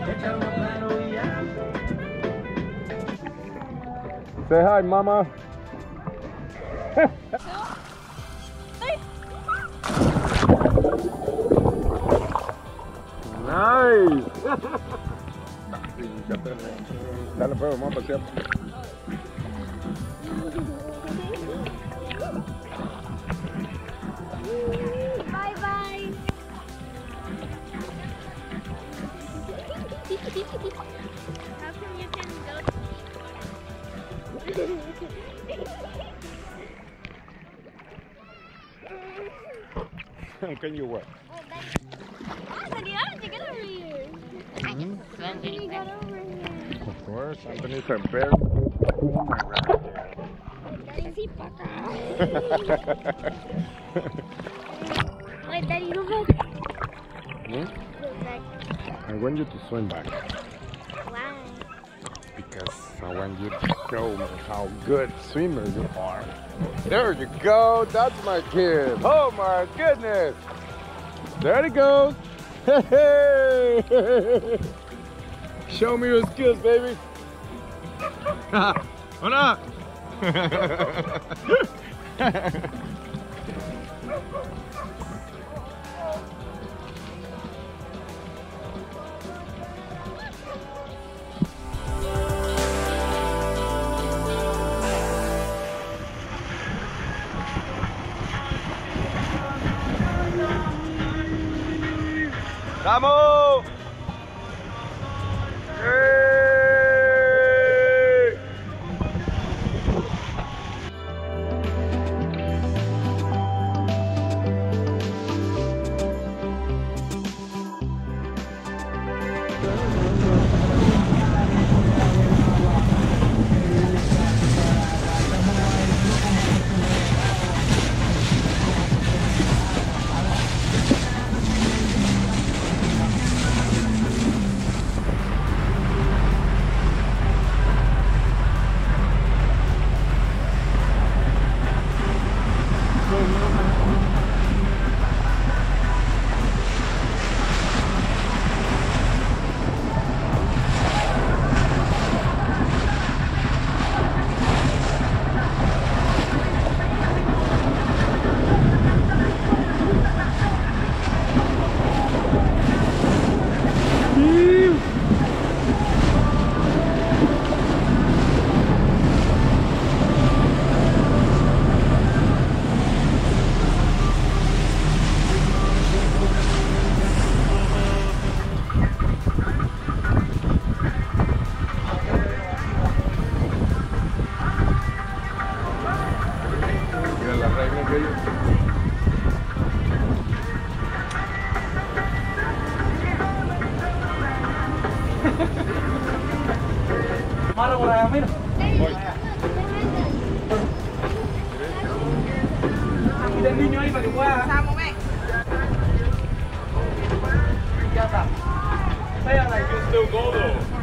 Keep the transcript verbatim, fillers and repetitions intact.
Say hi, mama. Nice. Dale, pero vamos a pasear. Bye bye. How come you can go How can you what? Oh, Daddy, how did you get over here? Mm-hmm. How did you get over here? Of course, Anthony's a very Daddy, sí, paka. Wait, Daddy, go back. Hmm? Go back. I want you to swim back Why? because I want you to show me how good swimmer you are. There you go. That's my kid. Oh my goodness. There he goes. Hey, hey. Show me your skills, baby. Hola. ¡Vamos! ¡Hey! Malo por allá, mira. Aquí está el niño ahí para que pueda. Vamos, ven. Ya está. Say I like you still go though.